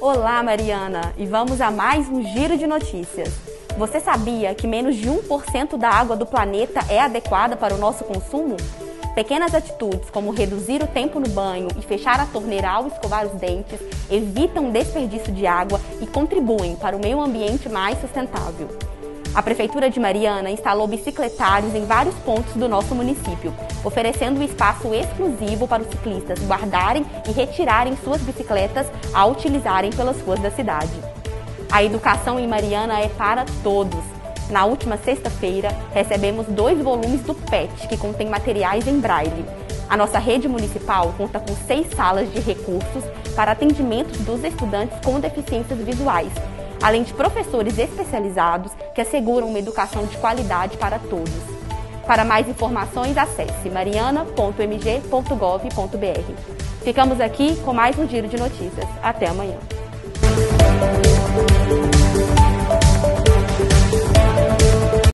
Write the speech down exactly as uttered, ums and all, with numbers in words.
Olá, Mariana, e vamos a mais um Giro de Notícias. Você sabia que menos de um por cento da água do planeta é adequada para o nosso consumo? Pequenas atitudes como reduzir o tempo no banho e fechar a torneira ao escovar os dentes evitam desperdício de água e contribuem para o meio ambiente mais sustentável. A Prefeitura de Mariana instalou bicicletários em vários pontos do nosso município, oferecendo um espaço exclusivo para os ciclistas guardarem e retirarem suas bicicletas ao utilizarem pelas ruas da cidade. A educação em Mariana é para todos. Na última sexta-feira, recebemos dois volumes do P E T, que contém materiais em braille. A nossa rede municipal conta com seis salas de recursos para atendimento dos estudantes com deficiências visuais, além de professores especializados que asseguram uma educação de qualidade para todos. Para mais informações, acesse mariana ponto m g ponto gov ponto b r. Ficamos aqui com mais um Giro de Notícias. Até amanhã.